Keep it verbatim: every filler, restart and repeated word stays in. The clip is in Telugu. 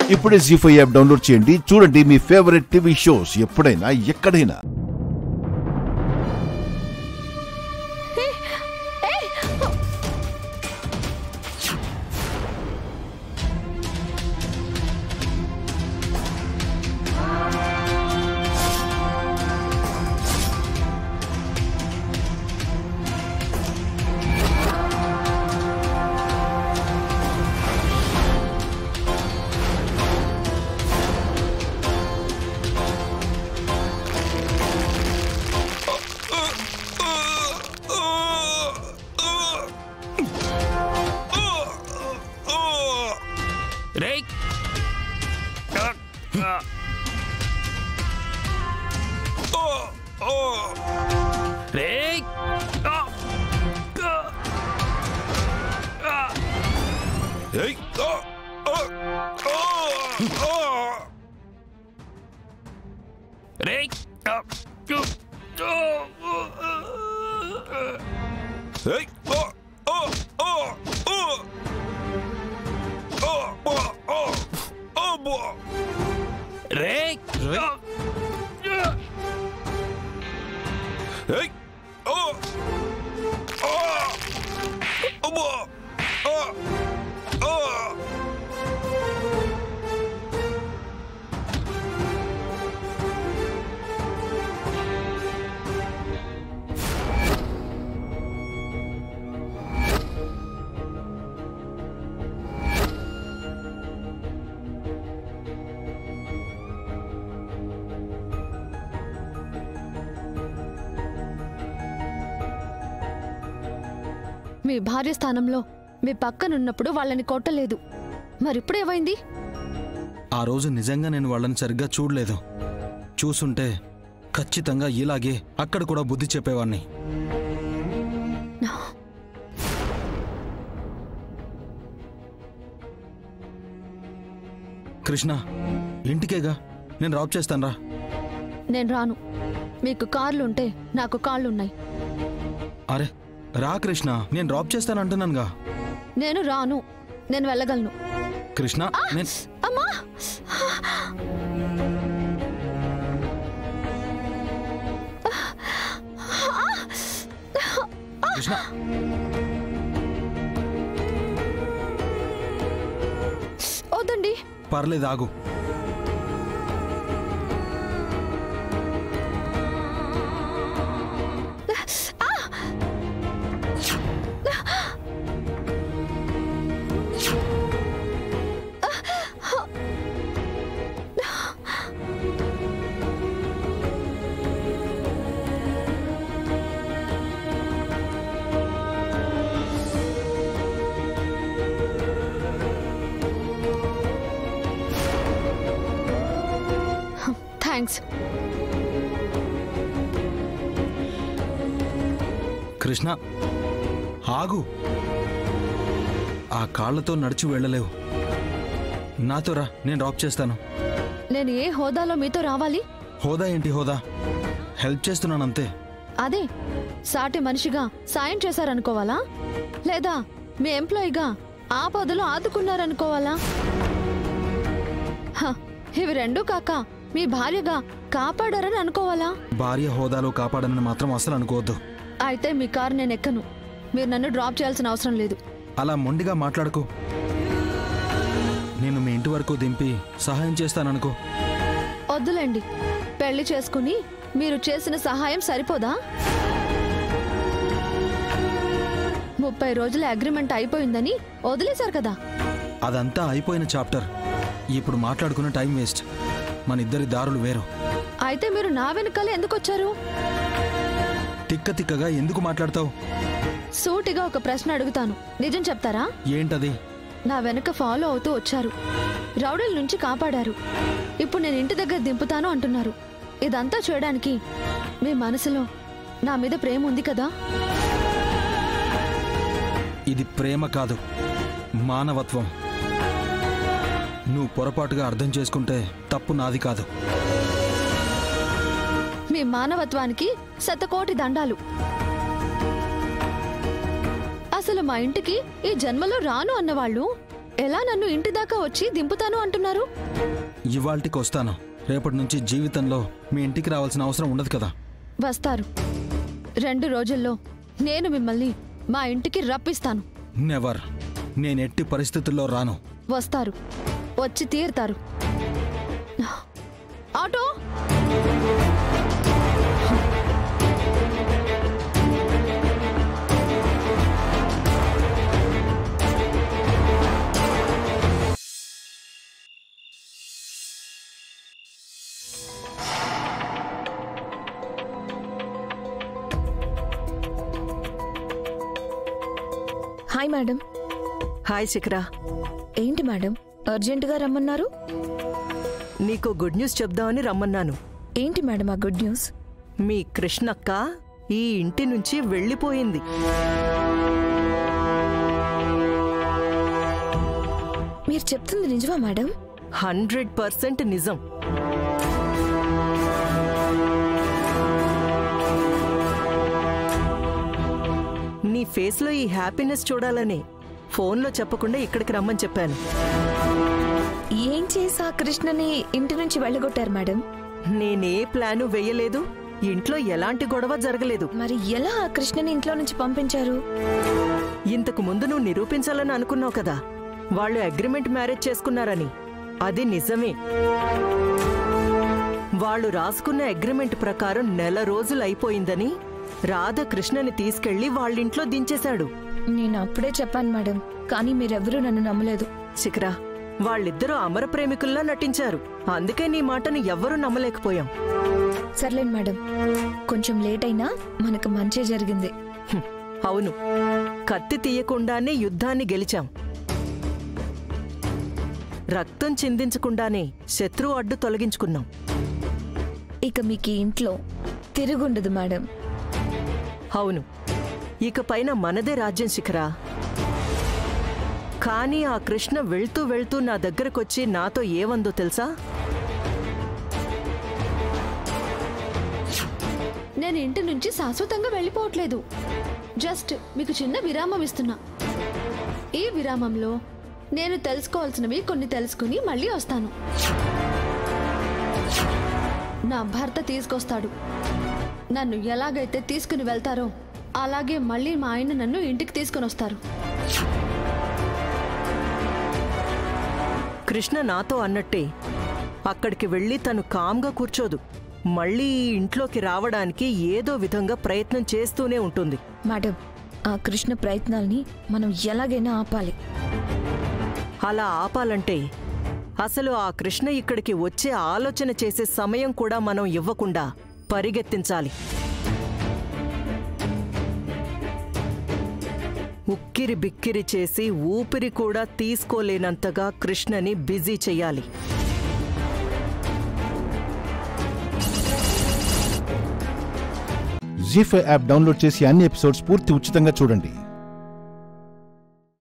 ఇప్పుడే జీ ఫైవ్ యాప్ డౌన్లోడ్ చేయండి, చూడండి మీ ఫేవరెట్ టీవీ షోస్ ఎప్పుడైనా ఎక్కడైనా. మీ భార్య స్థానంలో మీ పక్కనున్నప్పుడు వాళ్ళని కొట్టలేదు, మరిప్పుడు ఏమైంది? ఆ రోజు నిజంగా నేను వాళ్ళని సరిగ్గా చూడలేదు. చూసుంటే ఖచ్చితంగా ఇలాగే అక్కడ కూడా బుద్ధి చెప్పేవాణ్ణి. కృష్ణ, ఇంటికేగా, నేను డ్రాప్ చేస్తానురా. నేను రాను. మీకు కార్లుంటే నాకు కాళ్ళున్నాయి. అరే రా కృష్ణ, నేను డ్రాప్ చేస్తానంటున్నానుగా. నేను రాను, నేను వెళ్ళగలను. కృష్ణ, నేను అమ్మా కృష్ణ, వద్దండి. పర్లేదు, ఆగు. థ్యాంక్స్. కృష్ణ, ఆగు. ఆ కాళ్లతో నడిచి వెళ్ళలేవు. నాతో రా, నేను డ్రాప్ చేస్తాను. నేను ఏ హోదాలో మీతో రావాలి? హోదా ఏంటి హోదా? హెల్ప్ చేస్తున్నానంతే. అదే సాటి మనిషిగా సాయం చేశారనుకోవాలా, లేదా మీ ఎంప్లాయీగా ఆపదలో ఆదుకున్నారనుకోవాలా? ఇవి రెండూ కాక మీ భార్యగా కాపాడారని అనుకోవాలా? భార్య హోదాలో కాపాడనని మాత్రం అసలు అనుకోవద్దు. అయితే మీ కారు నేను ఎక్కను. మీరు నన్ను డ్రాప్ చేయాల్సిన అవసరం లేదు. అలా మొండిగా మాట్లాడుకో. నేను మీ ఇంటి వరకు దింపి సహాయం చేస్తాననుకో. వద్దులేండి. పెళ్లి చేసుకుని మీరు చేసిన సహాయం సరిపోదా? ముప్పై రోజుల అగ్రిమెంట్ అయిపోయిందని వదిలేశారు కదా. అదంతా అయిపోయిన చాప్టర్. ఇప్పుడు మాట్లాడుకున్న టైం వేస్ట్. మన ఇద్దరి దారులు వేరు. అయితే మీరు నా వెనకాలే ఎందుకు వచ్చారు? తిక్క తిక్కగా ఎందుకు మాట్లాడతావు? సూటిగా ఒక ప్రశ్న అడుగుతాను, నిజం చెప్తారా? ఏంటది? నా వెనక ఫాలో అవుతూ వచ్చారు, రౌడీల నుంచి కాపాడారు, ఇప్పుడు నేను ఇంటి దగ్గర దింపుతాను అంటున్నారు. ఇదంతా చేయడానికి మీ మనసులో నా మీద ప్రేమ ఉంది కదా? ఇది ప్రేమ కాదు, మానవత్వం. నువ్వు పొరపాటుగా అర్థం చేసుకుంటే తప్పు నాది కాదు. మీ మానవత్వానికి శతకోటి దండాలు. అసలు మా ఇంటికి ఈ జన్మలో రాను అన్నవాళ్ళు ఎలా నన్ను ఇంటి దాకా వచ్చి దింపుతాను అంటున్నారు? ఇవాల్టికి వస్తాను. రేపటి నుంచి జీవితంలో మీ ఇంటికి రావాల్సిన అవసరం ఉండదు కదా. వస్తారు. రెండు రోజుల్లో నేను మిమ్మల్ని మా ఇంటికి రప్పిస్తాను. నెవర్. నేను ఎట్టి పరిస్థితుల్లో రాను. వస్తారు, వచ్చి తీరుతారు. Auto! Hi madam. Hi Shikhara. ఏంటి మేడం అర్జెంటుగా రమ్మన్నారు? నీకు గుడ్ న్యూస్ చెప్దామని రమ్మన్నాను. ఏంటి మేడం ఆ గుడ్ న్యూస్? మీ కృష్ణక్క ఈ ఇంటి నుంచి వెళ్ళిపోయింది. మీరు చెప్తుంది నిజమా మేడం? హండ్రెడ్ పర్సెంట్ నిజం. నీ ఫేస్లో ఈ హ్యాపీనెస్ చూడాలని ఫోన్లో చెప్పకుండా ఇక్కడికి రమ్మని చెప్పాను. ఏం చేసా కృష్ణని ఇంటి నుంచి వెళ్ళగొట్టారు మేడం? నేనే ప్లాను వేయలేదు, ఇంట్లో ఎలాంటి గొడవ జరగలేదు. మరి ఎలా ఆ కృష్ణని ఇంట్లో నుంచి పంపించారు? ఇంతకు ముందు నువ్వు నిరూపించాలని అనుకున్నావు కదా, వాళ్ళు అగ్రిమెంట్ మ్యారేజ్ చేసుకున్నారని. అది నిజమే. వాళ్ళు రాసుకున్న అగ్రిమెంట్ ప్రకారం నెల రోజులు అయిపోయిందని రాధ కృష్ణని తీసుకెళ్లి వాళ్ళింట్లో దించేశాడు. నేను అప్పుడే చెప్పాను మేడం, కానీ మీరెవ్వరూ నన్ను నమ్మలేదు. శిఖరా, వాళ్ళిద్దరూ అమర ప్రేమికుల్లా నటించారు. అందుకే నీ మాటను ఎవ్వరూ నమ్మలేకపోయాం. సర్లేండి మేడం, కొంచెం లేట్ అయినా మనకు మంచే జరిగింది. హ్మ్, అవును. కత్తి తీయకుండానే యుద్ధాన్ని గెలిచాం. రక్తం చిందించకుండానే శత్రువు అడ్డు తొలగించుకున్నాం. ఇక మీకు ఇంట్లో తిరుగుండదు మేడం. అవును, ఇక పైన మనదే రాజ్యం శిఖరా. కానీ ఆ కృష్ణ వెళ్తూ వెళ్తూ నా దగ్గరకొచ్చి నాతో ఏమందో తెలుసా? నేను ఇంటి నుంచి శాశ్వతంగా వెళ్ళిపోవట్లేదు. జస్ట్ మీకు చిన్న విరామం ఇస్తున్నా. ఈ విరామంలో నేను తెలుసుకోవాల్సినవి కొన్ని తెలుసుకుని మళ్ళీ వస్తాను. నా భర్త తీసుకొస్తాడు. నన్ను ఎలాగైతే తీసుకుని వెళ్తారో అలాగే మళ్ళీ మా ఆయన నన్ను ఇంటికి తీసుకుని వస్తారు. కృష్ణ నాతో అన్నట్టే అక్కడికి వెళ్ళి తను కామ్గా కూర్చోదు. మళ్ళీ ఈ ఇంట్లోకి రావడానికి ఏదో విధంగా ప్రయత్నం చేస్తూనే ఉంటుంది. మేడం, ఆ కృష్ణ ప్రయత్నాల్ని మనం ఎలాగైనా ఆపాలి. అలా ఆపాలంటే అసలు ఆ కృష్ణ ఇక్కడికి వచ్చే ఆలోచన చేసే సమయం కూడా మనం ఇవ్వకుండా పరిగెత్తించాలి. ఉక్కిరి బిక్కిరి చేసి ఊపిరి కూడా తీసుకోలేనంతగా కృష్ణని బిజీ చెయ్యాలి. జీ ఫైవ్ యాప్ డౌన్లోడ్ చేసి అన్ని ఎపిసోడ్స్ పూర్తి ఉచితంగా చూడండి.